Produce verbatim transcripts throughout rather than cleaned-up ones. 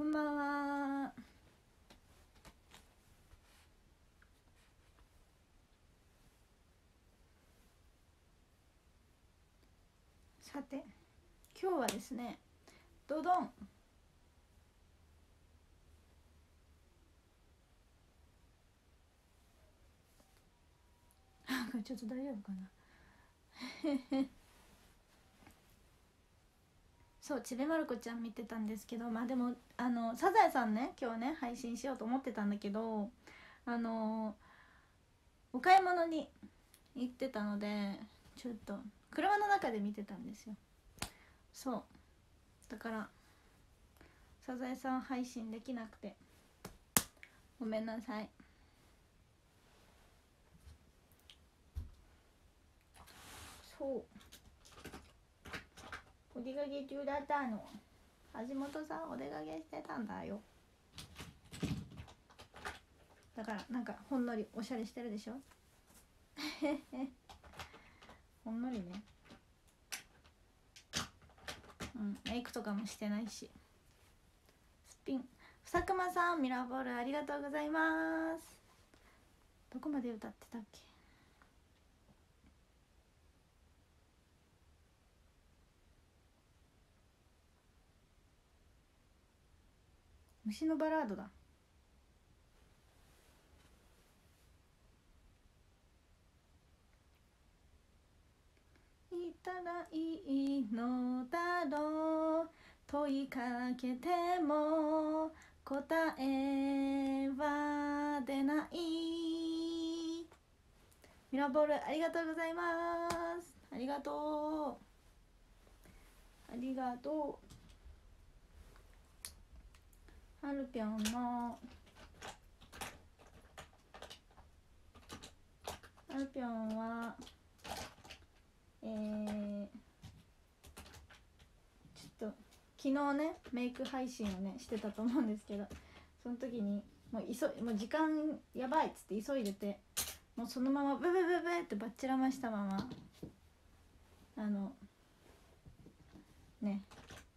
んばんは。さて今日はですね、ドドンこれちょっと大丈夫かなそうちびまる子ちゃん見てたんですけど、まあでもあのサザエさんね今日ね配信しようと思ってたんだけど、あのお買い物に行ってたのでちょっと車の中で見てたんですよ。そうだからサザエさん配信できなくてごめんなさい。そうお出かけ中だったの。橋本さんお出かけしてたんだよ。だからなんかほんのりおしゃれしてるでしょほんのりね、うん、メイクとかもしてないし。スピンふさくまさんミラーボールありがとうございます。どこまで歌ってたっけ。虫のバラードだ。いたらいいのだろう、問いかけても答えは出ない。ミラーボールありがとうございます。ありがとうありがとう。はるぴょんのはるぴょんはえー、ちょっと昨日ねメイク配信をねしてたと思うんですけど、その時にもう急いもう時間やばいっつって急いでて、もうそのままブブブブってバッチラましたままあのね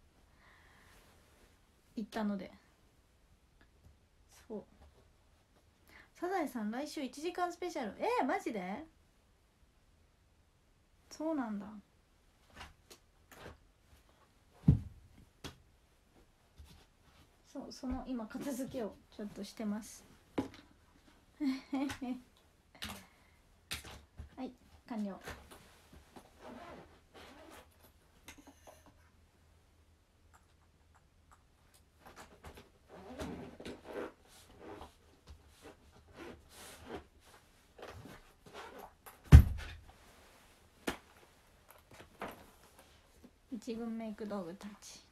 行ったので。そうサザエさん来週いちじかんスペシャル。えー、マジでそうなんだ。そうその今片付けをちょっとしてますはい完了。一軍メイク道具たち。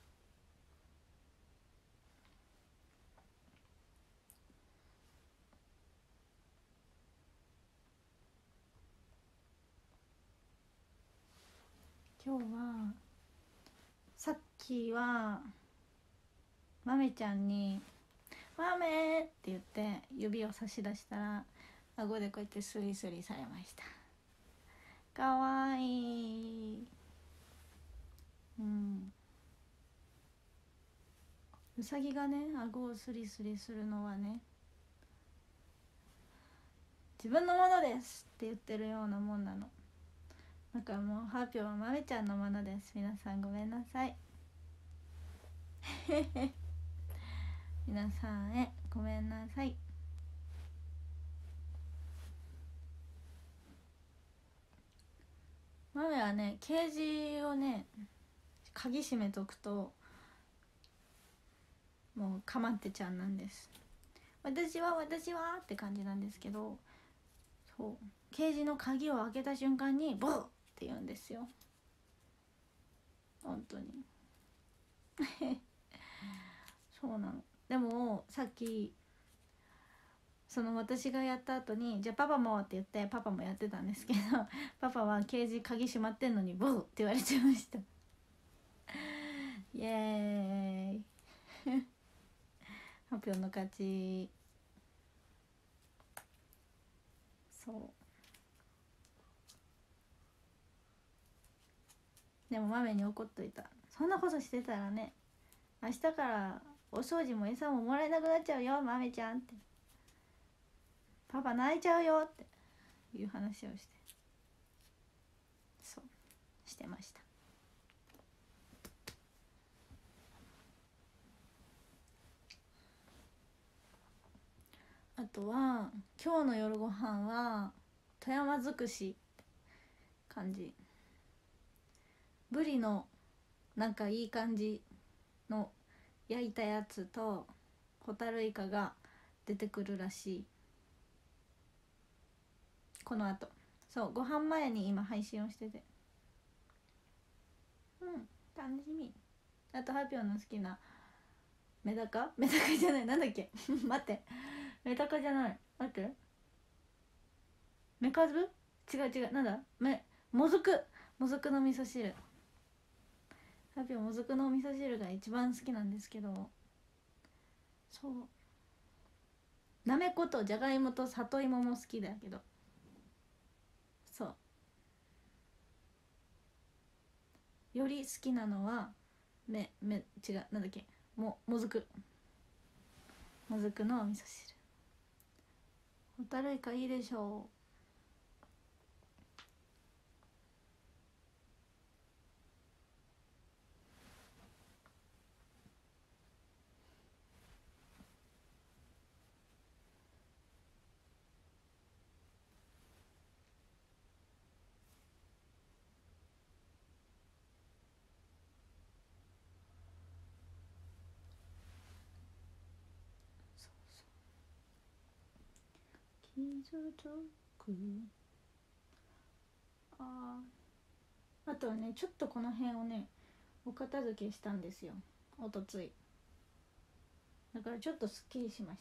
今日はさっきはまめちゃんに「まめ」って言って指を差し出したら顎でこうやってスリスリされました。かわいい。うんうさぎがね顎をスリスリするのはね自分のものですって言ってるようなもんなの。だからもうハーピョはまめちゃんのものです。皆さんごめんなさい皆さんへごめんなさい。マメはねケージをね鍵閉めとくともうかまってちゃんなんです。私は私はって感じなんですけど、そうケージの鍵を開けた瞬間にボーって言うんですよ本当にそうなの。でもさっきその私がやった後にじゃあパパもって言ってパパもやってたんですけどパパはケージ鍵閉まってんのにボーって言われちゃいましたイエーイハピョンの勝ち。そうでもマメに怒っといた。そんなことしてたらね明日からお掃除も餌ももらえなくなっちゃうよ豆ちゃんって、パパ泣いちゃうよっていう話をして、そうしてました。あとは今日の夜ご飯は富山尽くし感じ、ブリのなんかいい感じの焼いたやつとホタルイカが出てくるらしい、このあと。そうご飯前に今配信をしてて、うん楽しみ。あとハピョンの好きなメダカメダカじゃない、なんだっけ待って、メダカじゃない、待って、メカブ違う違う、なんだめもずくもずくの味噌汁、ハピョンもずくのお味噌汁が一番好きなんですけど、そうなめことじゃがいもと里芋も好きだけど、そうより好きなのはめめ違う、なんだっけ、ももずくもずくのお味噌汁。ホタルイカいいでしょう。傷つく。あああとはね、ちょっとこの辺をねお片付けしたんですよ、おとつい。だからちょっとすっきりしました。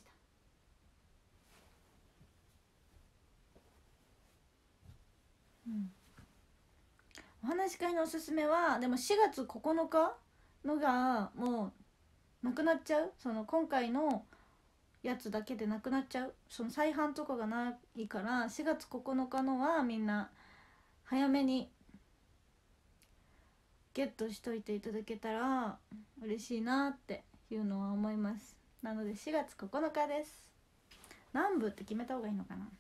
うん、お話し会のおすすめはでもしがつここのかのがもうなくなっちゃう、その今回のやつだけでなくなっちゃう、その再販とかがないからしがつここのかのはみんな早めにゲットしといていただけたら嬉しいなっていうのは思います。なのでしがつここのかです。南部って決めた方がいいのかな。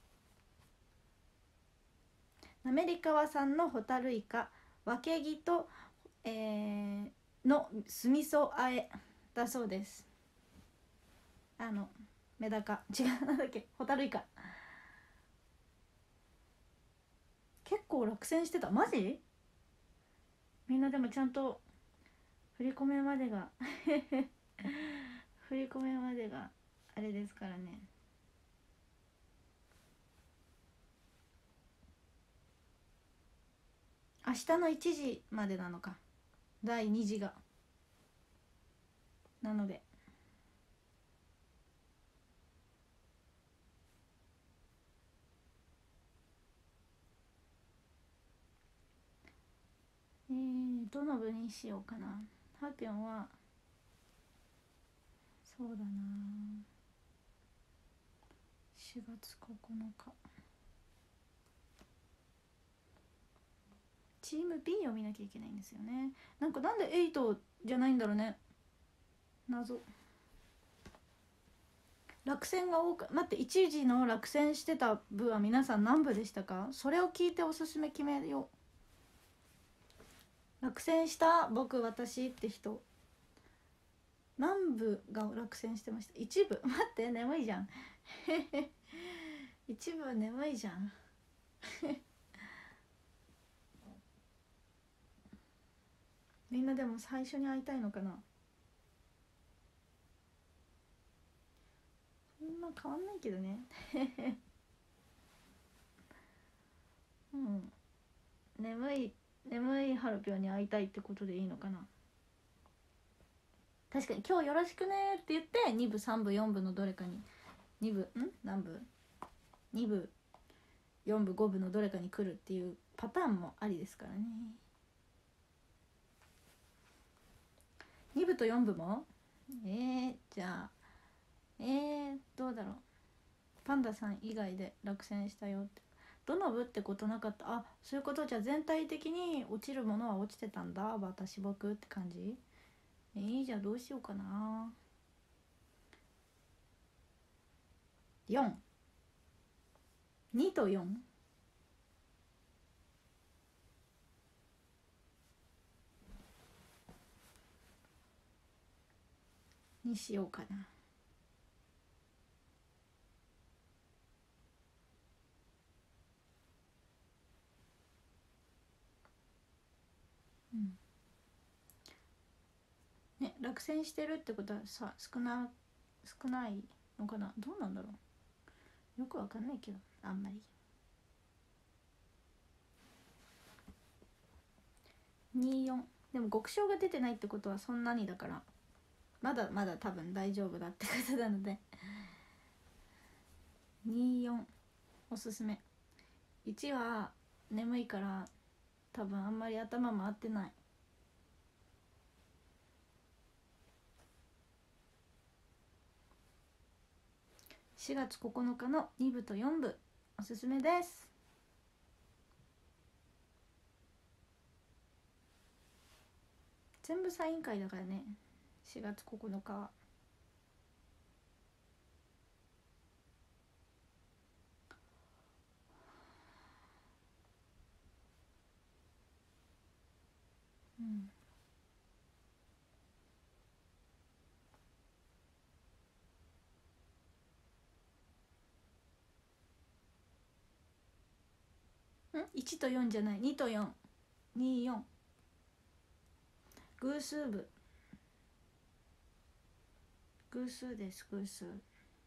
滑川産のホタルイカわけぎと、えー、の酢味噌あえだそうです。あのメダカ違う、なんだっけ、ホタルイカ。結構落選してた、マジ？みんなでもちゃんと振り込めまでが振り込めまでがあれですからね。明日のいちじまでなのか、だいにじが。なのでえー、どの部にしようかな。ハピョンはそうだな、しがつここのかチーム B を見なきゃいけないんですよね。なんかなんではちじゃないんだろうね、謎。落選が多く、待って、いちじの落選してた部は皆さん何部でしたか？それを聞いておすすめ決めよう。落選した僕私って人何部が落選してました？一部。待って、眠いじゃん一部眠いじゃんみんなでも最初に会いたいのかな。そんな変わんないけどねうん眠い眠いハルピョンに会いたいってことでいいのかな。確かに今日よろしくねって言ってに部さん部よん部のどれかに、に部ん何部に部よん部ご部のどれかに来るっていうパターンもありですからね。に部とよん部もえー、じゃあえー、どうだろう。パンダさん以外で落選したよって、どの部ってことなかった。あ、そういうこと。じゃあ全体的に落ちるものは落ちてたんだ、私僕って感じ。えー、じゃあどうしようかな。 よん、にとよんにしようかな。うんね、落選してるってことはさ少な少ないのかな、どうなんだろう、よくわかんないけどあんまり。によんでも極小が出てないってことはそんなにだからまだまだ多分大丈夫だってことなのでによんおすすめ。いちは眠いから多分あんまり頭回ってない。しがつここのかのに部とよん部おすすめです。全部サイン会だからね、しがつここのかは。うんんいちとよんじゃない、にとよん、によん偶数部、偶数です、偶数。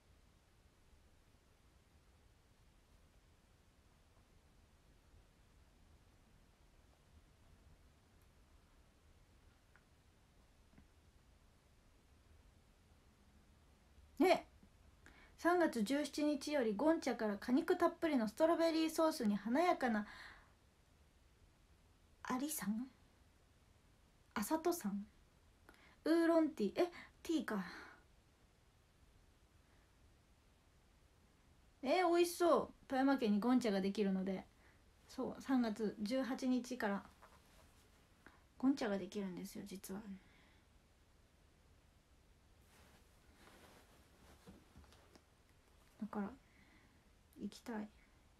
ね、さんがつじゅうしちにちよりゴンチャから果肉たっぷりのストロベリーソースに華やかなアリさんあさとさんウーロンティー、えティーか、えー、美味しそう。富山県にゴンチャができるので、そうさんがつじゅうはちにちからゴンチャができるんですよ実は。だから行きたい。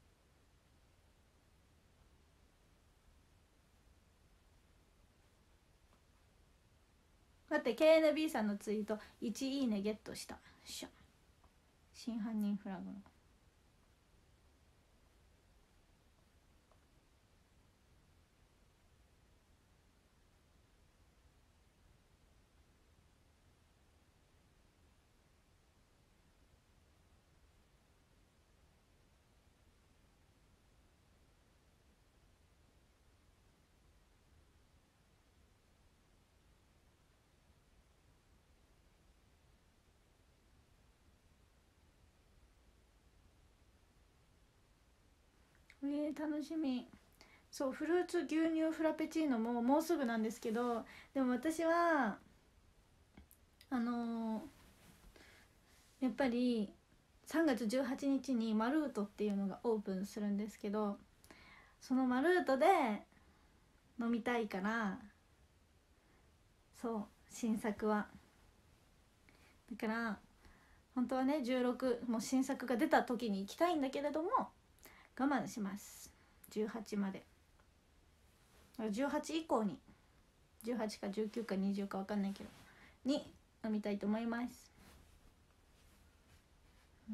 だって ケーエヌビー さんのツイートいちいいねゲットした。しょ真犯人フラグの。えー、楽しみ。そうフルーツ牛乳フラペチーノももうすぐなんですけど、でも私はあのー、やっぱりさんがつじゅうはちにちにマルートっていうのがオープンするんですけど、そのマルートで飲みたいから、そう新作はだから本当はねじゅうろくもう新作が出た時に行きたいんだけれども我慢します。じゅうはちまで、じゅうはち以降に、じゅうはちかじゅうくかにじゅうか分かんないけどに飲みたいと思います。うん、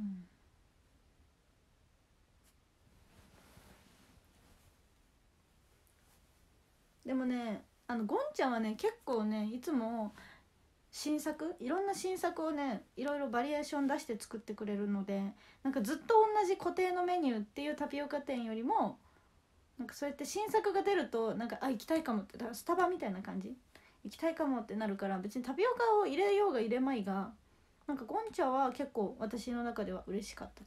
でもねあのゴンちゃんはね結構ねいつも新作いろんな新作をねいろいろバリエーション出して作ってくれるので、なんかずっと同じ固定のメニューっていうタピオカ店よりもなんかそうやって新作が出るとなんかあ行きたいかもって、だからスタバみたいな感じ、行きたいかもってなるから、別にタピオカを入れようが入れまいがなんかゴンチャは結構私の中では嬉しかったです。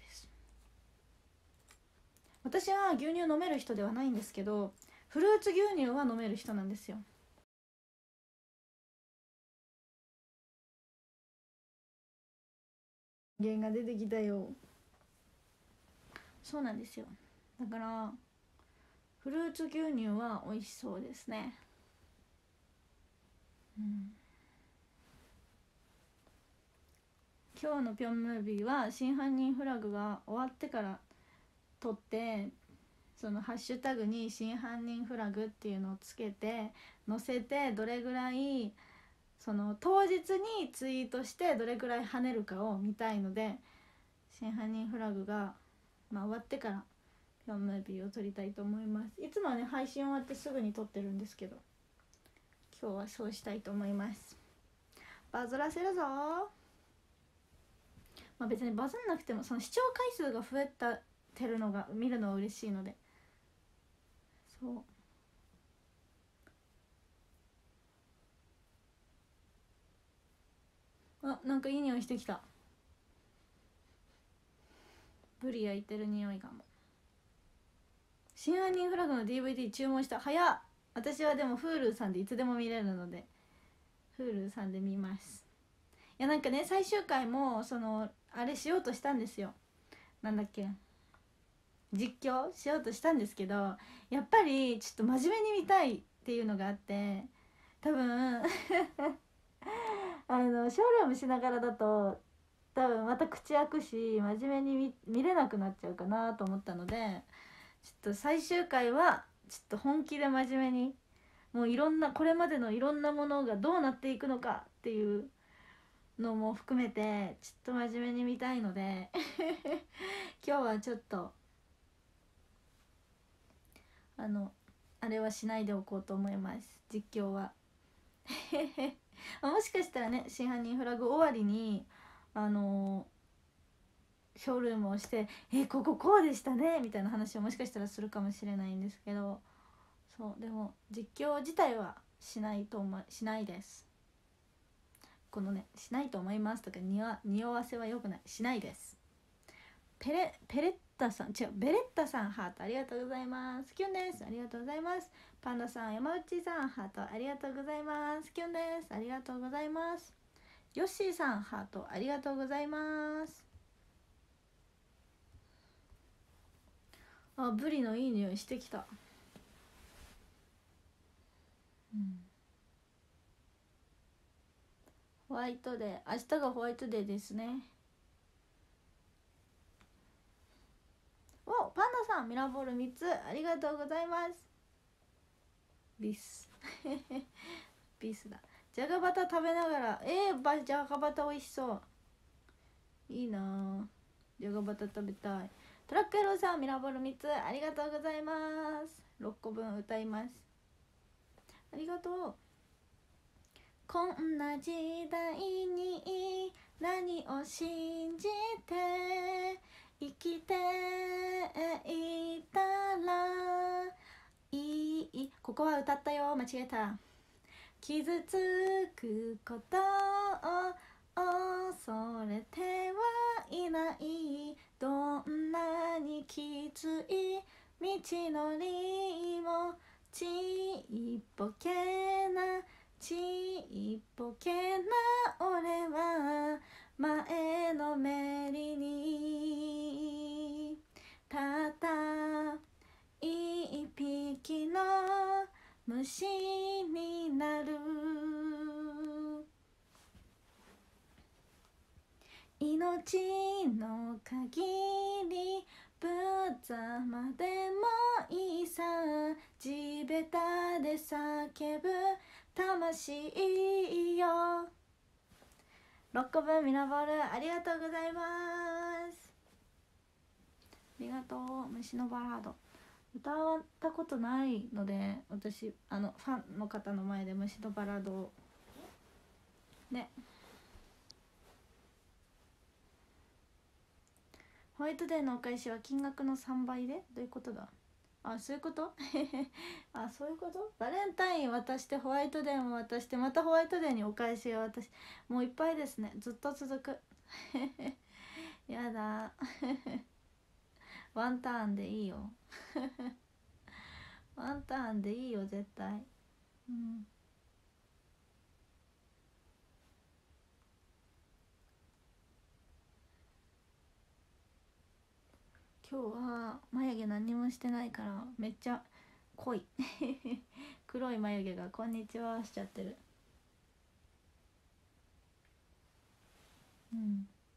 私は牛乳飲める人ではないんですけどフルーツ牛乳は飲める人なんですよ。原が出てきたよ。そうなんですよ。だからフルーツ牛乳は美味しそうですね。うん今日のピョンムービーは真犯人フラグが終わってから撮って、そのハッシュタグに真犯人フラグっていうのをつけて載せて、どれぐらいその当日にツイートしてどれぐらい跳ねるかを見たいので、真犯人フラグが、まあ、終わってからピョンムービーを撮りたいと思います。いつもはね配信終わってすぐに撮ってるんですけど、今日はそうしたいと思います。バズらせるぞ。まあ別にバズんなくてもその視聴回数が増えたてるのが見るのは嬉しいので。そうあ、なんかいい匂いしてきた。ブリ焼いてる匂いがも。真犯人フラグの ディーブイディー 注文した。早っ。私はでも Hulu さんでいつでも見れるので Hulu さんで見ます。いやなんかね、最終回もそのあれしようとしたんですよ。なんだっけ、実況しようとしたんですけど、やっぱりちょっと真面目に見たいっていうのがあって、多分あのショールームしながらだと多分また口開くし真面目に 見, 見れなくなっちゃうかなと思ったので、ちょっと最終回はちょっと本気で真面目に、もういろんなこれまでのいろんなものがどうなっていくのかっていうのも含めてちょっと真面目に見たいので今日はちょっとあのあれはしないでおこうと思います、実況はもしかしたらね、真犯人フラグ終わりにあのショールームをして「えこここうでしたね」みたいな話をもしかしたらするかもしれないんですけど、そうでも実況自体はしないと思いしないです。このね、しないと思いますとかにわ匂わせはよくない、しないです。ペレペレッタさん、違う、ベレッタさんハートありがとうございます。キュンです、ありがとうございます。パンダさん、山内さんハートありがとうございます。キュンです、ありがとうございます。ヨッシーさんハートありがとうございます。あ、ブリのいい匂いしてきた。うん、ホワイトデー、明日がホワイトデーですね。お、パンダさんミラーボールみっつありがとうございます。ビスビスだ。じゃがバタ食べながら、えー、ばじゃがバタ美味しそう、いいな、じゃがバタ食べたい。トラックエローさんミラーボールみっつありがとうございます。ろっこぶん歌います。ありがとう。こんな時代に何を信じて生きていたらいい。ここは歌ったよ、間違えた。傷つくことを恐れてはいない。どんなにきつい道のりもちっぽけなちっぽけな俺は前のめりにたった一匹の虫になる。命の限りぶざまでもいいさ、地べたで叫ぶ魂よ。ろっこぶんミラボールありがとうございます。ありがとう。虫のバラード歌ったことないので、私あのファンの方の前で虫のバラードをね。ホワイトデーのお返しは金額のさんばいで、どういうことだ。あ、そういうことあ、そういうこと。バレンタイン渡してホワイトデーも渡してまたホワイトデーにお返しが渡し、もういっぱいですね、ずっと続くやだワンターンでいいよワンターンでいいよ絶対。うん、今日は眉毛何もしてないからめっちゃ濃い黒い眉毛がこんにちはしちゃってる。うん、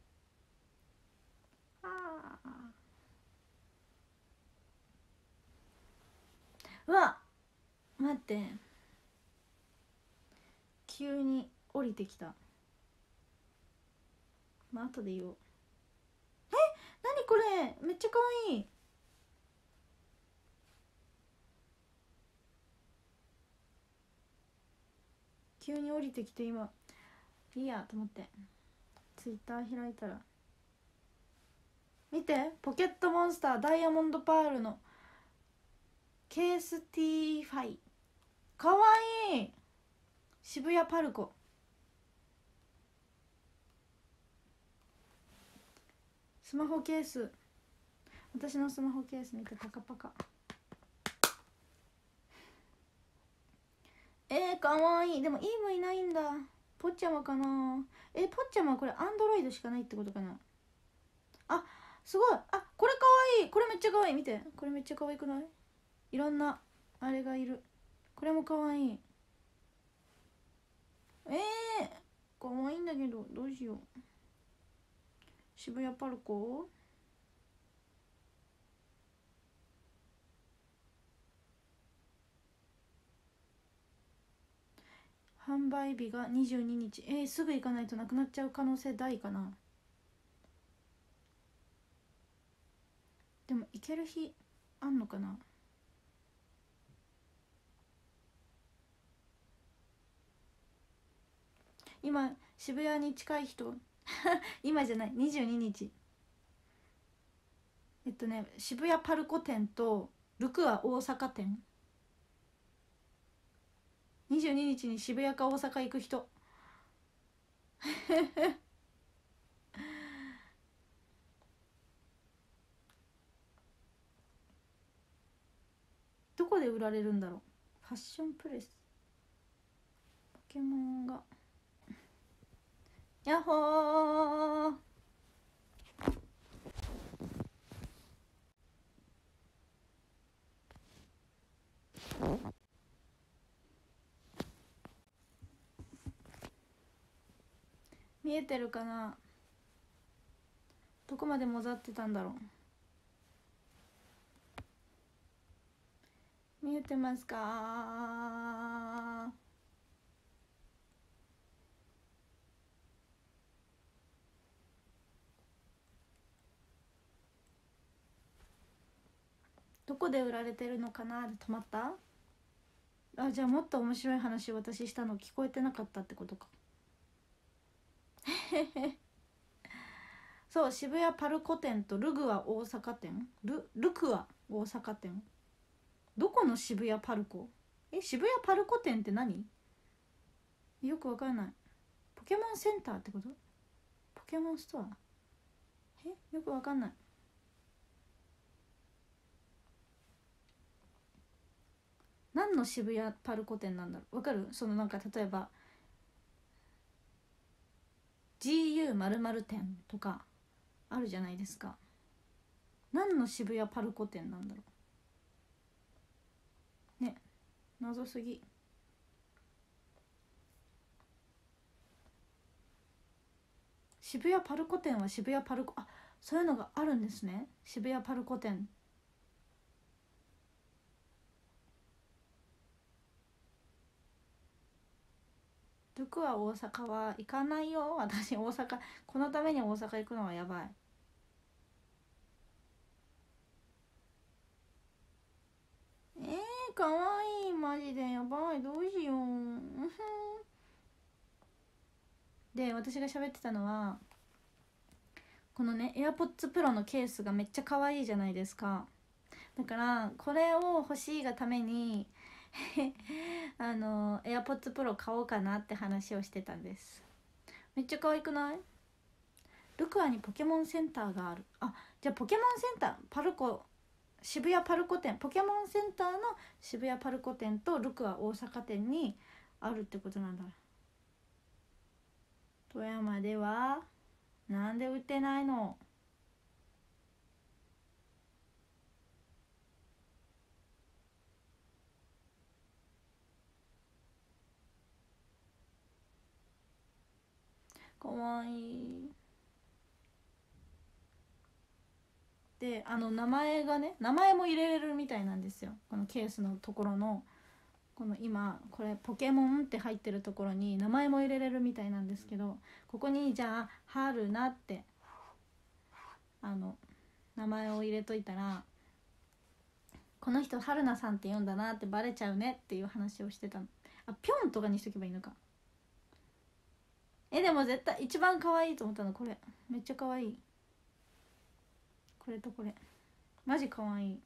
うわ待って、急に降りてきた。まあ後で言おう。え、なにこれ、めっちゃ可愛い。急に降りてきて、今いいやと思ってツイッター開いたら、見て、ポケットモンスターダイヤモンドパールのケースティーファイ、かわいい。渋谷パルコ、スマホケース、私のスマホケース見て、パカパカ。えー、かわいい。でもイーブいないんだ。ポッチャマかな。えー、ポッチャマはこれアンドロイドしかないってことかな。あ、すごい。あ、これかわいい。これめっちゃかわいい。見て、これめっちゃかわいくない？いろんなあれがいる。これもかわいい。えー、かわいいんだけど、どうしよう。渋谷パルコ、販売日がにじゅうににち。えー、すぐ行かないとなくなっちゃう可能性大かな。でも行ける日あんのかな。今渋谷に近い人今じゃない、にじゅうににち。えっとね、渋谷パルコ店とルクア大阪店、にじゅうににちに渋谷か大阪行く人どこで売られるんだろう。ファッションプレス、ポケモンが、やっほー。見えてるかな。どこまでもざってたんだろう。見えてますか？どこで売られてるのかなで止まった。あ、じゃあもっと面白い話私したの聞こえてなかったってことか。そう、渋谷パルコ店とルグア大阪店、ルルクア大阪店。どこの渋谷パルコ？え、渋谷パルコ店って何？よくわからない。ポケモンセンターってこと？ポケモンストア？え、よくわかんない。何の渋谷パルコ店なんだろう。わかる？そのなんか例えば ジーユー 〇〇店とかあるじゃないですか。何の渋谷パルコ店なんだろうね。謎すぎ。渋谷パルコ店は渋谷パルコ、あ、そういうのがあるんですね。渋谷パルコ店。ルクは大阪は行かないよ。私大阪、このために大阪行くのはやばい。えー、かわいい。マジでやばい。どうしよう。で、私が喋ってたのはこのね AirPods Pro のケースがめっちゃ可愛いじゃないですか。だからこれを欲しいがためにあの AirPods Pro 買おうかなって話をしてたんです。めっちゃ可愛くない？ルクアにポケモンセンターがある。あ、じゃあポケモンセンターパルコ、渋谷パルコ店、ポケモンセンターの渋谷パルコ店とルクア大阪店にあるってことなんだ。富山ではなんで売ってないの？かわいい。 であの名前がね、名前も入れれるみたいなんですよ。このケースのところのこの今これポケモンって入ってるところに名前も入れれるみたいなんですけど、ここにじゃあ春菜ってあの名前を入れといたら、この人春菜さんって言うんだなってバレちゃうねっていう話をしてたの。あ、ぴょんとかにしとけばいいのか。えでも絶対一番可愛いと思ったのこれ。めっちゃ可愛い。これとこれマジ可愛い。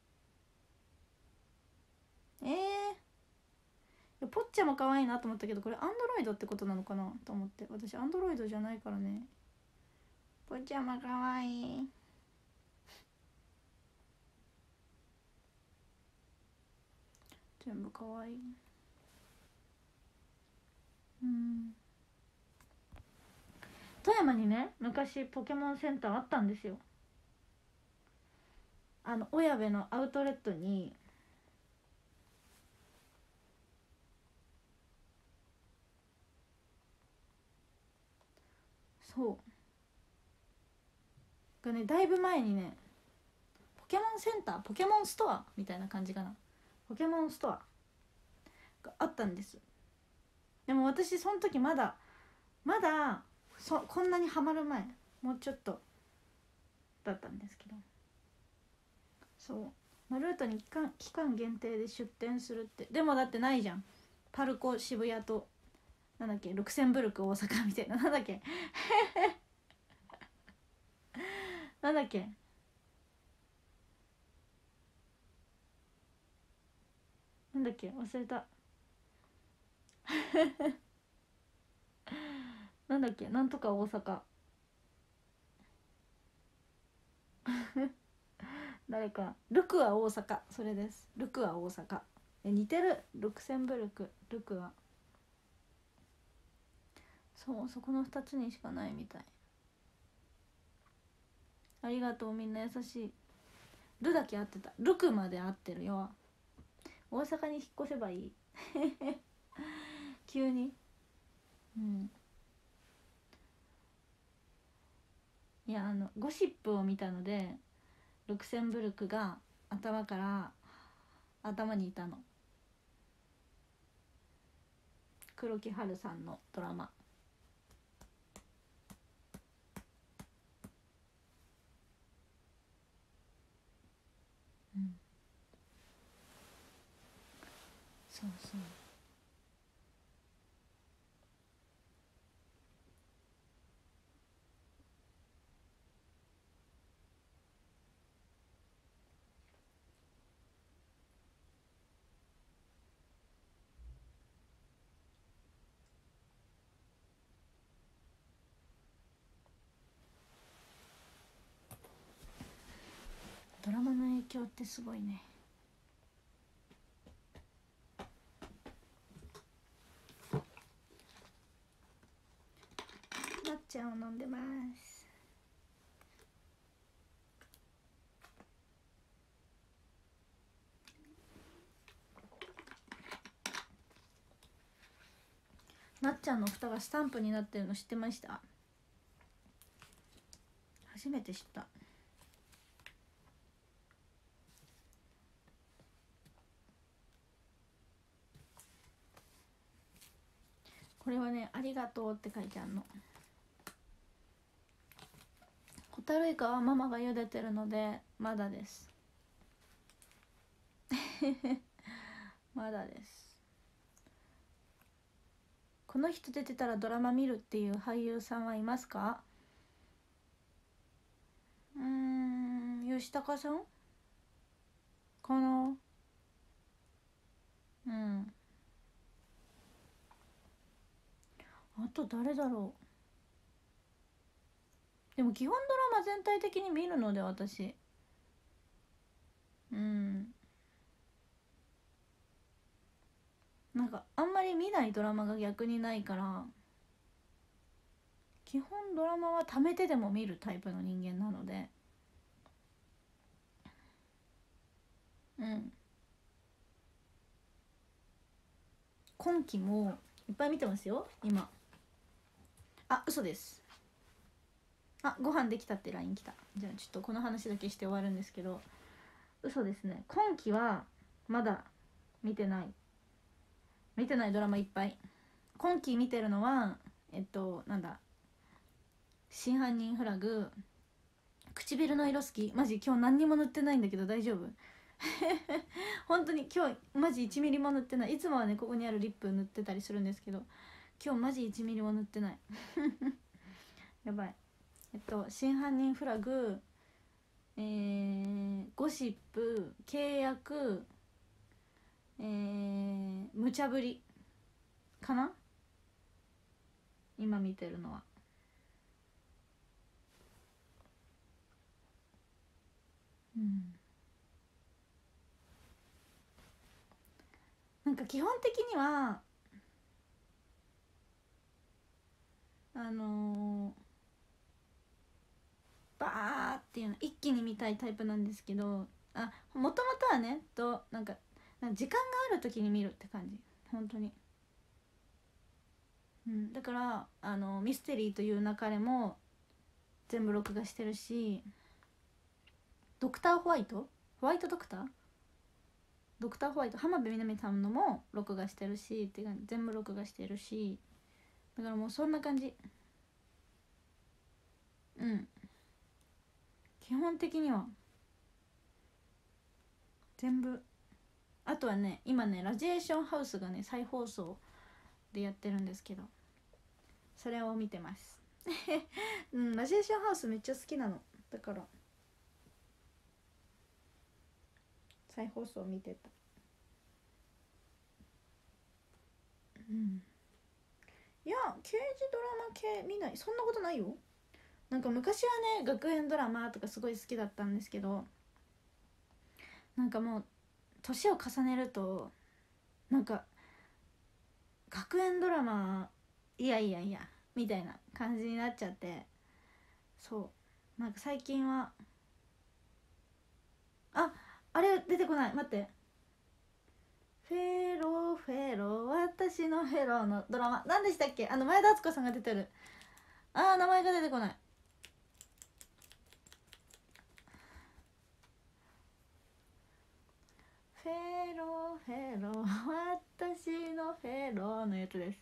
えー、いやポッチャも可愛いなと思ったけど、これアンドロイドってことなのかなと思って。私アンドロイドじゃないからね。ポッチャも可愛い。全部可愛い。うん。富山にね昔ポケモンセンターあったんですよ。あの小矢部のアウトレットにそうがね、だいぶ前にね、ポケモンセンター、ポケモンストアみたいな感じかな、ポケモンストアがあったんです。でも私その時まだまだそこんなにハマる前、もうちょっとだったんですけど、そう、まあ、ルートに期間期間限定で出店するって。でもだってないじゃん、パルコ渋谷となんだっけルクセンブルク大阪みたいな、なんだっけなんだっけなんだっけ忘れたなんだっけなんとか大阪誰かルクア大阪、それです、ルクア大阪。え似てる、ルクセンブルクルクア、そうそこのふたつにしかないみたい。ありがとう、みんな優しい。ルだけ合ってた、ルクまで合ってるよ。大阪に引っ越せばいい急に。うんいやあのゴシップを見たので、ルクセンブルクが頭から頭にいたの。黒木華さんのドラマ。うんそうそう。ドラマの影響ってすごいね。抹茶を飲んでます。なっちゃんの蓋がスタンプになってるの知ってました？初めて知った。これはね、ありがとうって書いてあるの。ホタルイカはママが茹でてるのでまだですまだです。この人出てたらドラマ見るっていう俳優さんはいますか？うーん、吉高さんかな。うん。あと誰だろう。でも基本ドラマ全体的に見るので私。うん。なんかあんまり見ないドラマが逆にないから、基本ドラマは貯めてでも見るタイプの人間なので。うん。今期もいっぱい見てますよ今。あ、嘘です。 あ、ご飯できたって ライン 来た。じゃあちょっとこの話だけして終わるんですけど、嘘ですね、今期はまだ見てない見てないドラマいっぱい。今期見てるのはえっとなんだ、真犯人フラグ、唇の色好き。マジ今日何にも塗ってないんだけど大丈夫？本当に今日マジいちミリも塗ってない。いつもはねここにあるリップ塗ってたりするんですけど、今日マジいちミリも塗ってないやばい。えっと真犯人フラグ、えー、ゴシップ、契約、えー、無茶ぶりかな、今見てるのは。うん、なんか基本的にはあのー、バーっていうの一気に見たいタイプなんですけど、あ、もともとはねとなんか時間がある時に見るって感じ、本当に。うん、だからあのミステリーという流れも全部録画してるし、ドクターホワイトホワイトドクタードクターホワイト浜辺美波さんのも録画してるしっていうか全部録画してるし、だからもうそんな感じ。うん、基本的には全部。あとはね今ねラジエーションハウスがね再放送でやってるんですけど、それを見てますうん、ラジエーションハウスめっちゃ好きなの、だから再放送見てた。うん、いや刑事ドラマ系見ない、そんなことないよ。なんか昔はね学園ドラマとかすごい好きだったんですけど、なんかもう年を重ねるとなんか学園ドラマいやいやいやみたいな感じになっちゃって、そうなんか最近はああれ出てこない、待って、フェローフェロー私のフェローのドラマ何でしたっけ、あの前田敦子さんが出てる、あー名前が出てこない。フェローフェロー私のフェローのやつです。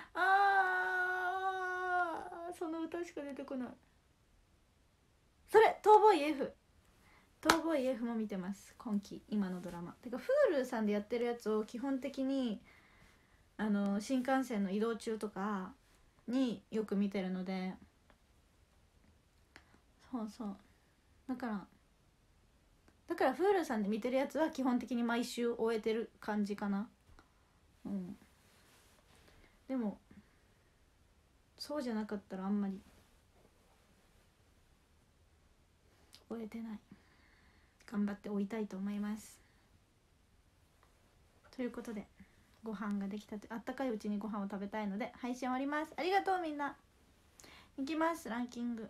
あーその歌しか出てこない。それ逃亡医 F、 逃亡医 F も見てます今期。今のドラマてか Hulu さんでやってるやつを基本的にあの新幹線の移動中とかによく見てるので、そうそうだからだから Hulu さんで見てるやつは基本的に毎週終えてる感じかな。うん、でもそうじゃなかったらあんまり終えてない。頑張って追いたいと思います。ということでご飯ができたて、あったかいうちにご飯を食べたいので配信終わります。ありがとうみんな。いきます。ランキング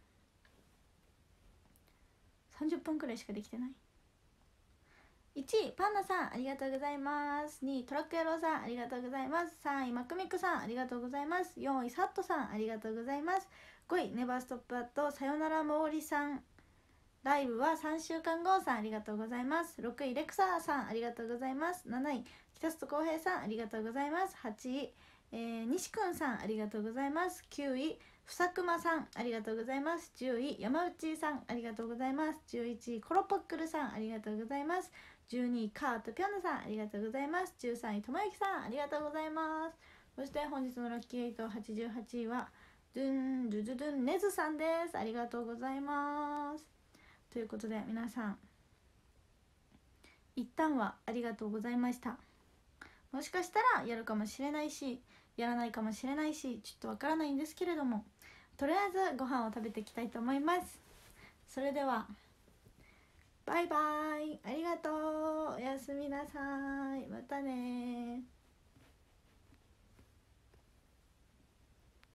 さんじゅっぷんくらいしかできてない。いちいパンナさんありがとうございます。にいトラック野郎さんありがとうございます。さんいマクミックさんありがとうございます。よんいサットさんありがとうございます。ごいネバーストップアットさよならモーリさんライブはさんしゅうかんごさんありがとうございます。ろくいレクサーさんありがとうございます。なない北里浩平さんありがとうございます。はちい、えー、西くんさんありがとうございます。きゅういふさくまさんありがとうございます。じゅうい山内さんありがとうございます。じゅういちいコロポックルさんありがとうございます。じゅうにいカートピョンナさんありがとうございます。じゅうさんいともゆきさんありがとうございます。そして本日のラッキーエイトはちじゅうはちいはドゥンドゥドゥドゥンネズさんです。ありがとうございます。ということで皆さん一旦はありがとうございました。もしかしたらやるかもしれないしやらないかもしれないしちょっとわからないんですけれども、とりあえずご飯を食べていきたいと思います。それではバイバイ、ありがとう、おやすみなさい、またね。